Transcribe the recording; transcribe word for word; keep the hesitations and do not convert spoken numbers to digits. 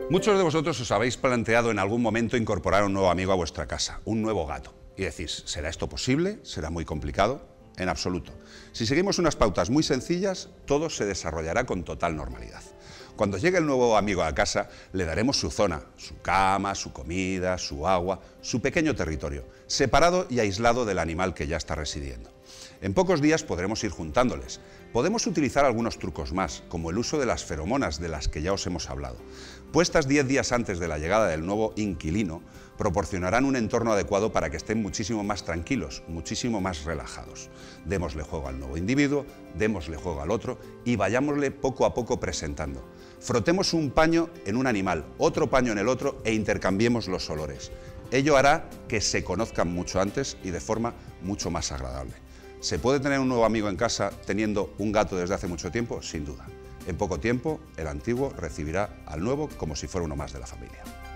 Muchos de vosotros os habéis planteado en algún momento incorporar un nuevo amigo a vuestra casa, un nuevo gato. Y decís, ¿será esto posible? ¿Será muy complicado? En absoluto. Si seguimos unas pautas muy sencillas, todo se desarrollará con total normalidad. Cuando llegue el nuevo amigo a casa, le daremos su zona, su cama, su comida, su agua, su pequeño territorio, separado y aislado del animal que ya está residiendo. En pocos días podremos ir juntándoles. Podemos utilizar algunos trucos más, como el uso de las feromonas de las que ya os hemos hablado. Puestas diez días antes de la llegada del nuevo inquilino, proporcionarán un entorno adecuado para que estén muchísimo más tranquilos, muchísimo más relajados. Démosle juego al nuevo individuo, démosle juego al otro y vayámosle poco a poco presentando. Frotemos un paño en un animal, otro paño en el otro e intercambiemos los olores. Ello hará que se conozcan mucho antes y de forma mucho más agradable. ¿Se puede tener un nuevo amigo en casa teniendo un gato desde hace mucho tiempo? Sin duda. En poco tiempo, el antiguo recibirá al nuevo como si fuera uno más de la familia.